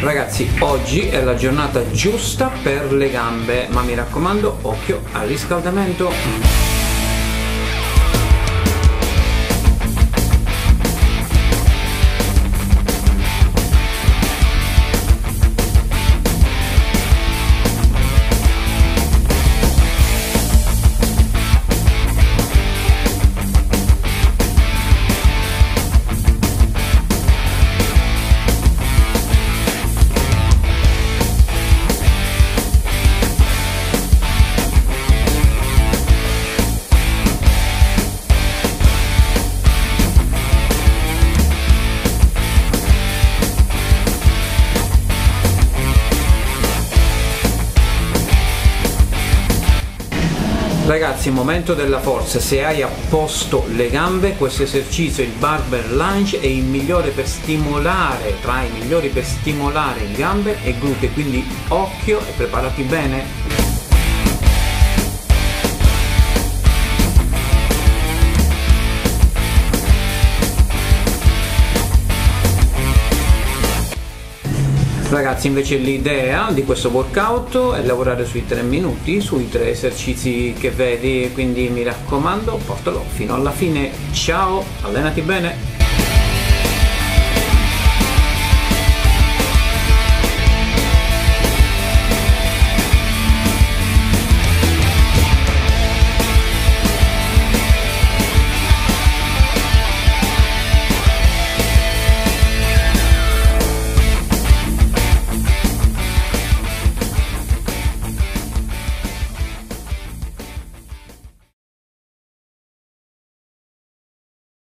Ragazzi, oggi è la giornata giusta per le gambe, ma mi raccomando, occhio al riscaldamento. Ragazzi, momento della forza. Se hai a posto le gambe, questo esercizio, il barbell lunge, è il migliore per stimolare, tra i migliori per stimolare gambe e glutei, quindi occhio e preparati bene. Ragazzi, invece l'idea di questo workout è lavorare sui 3 minuti, sui 3 esercizi che vedi, quindi mi raccomando, portalo fino alla fine. Ciao, allenati bene!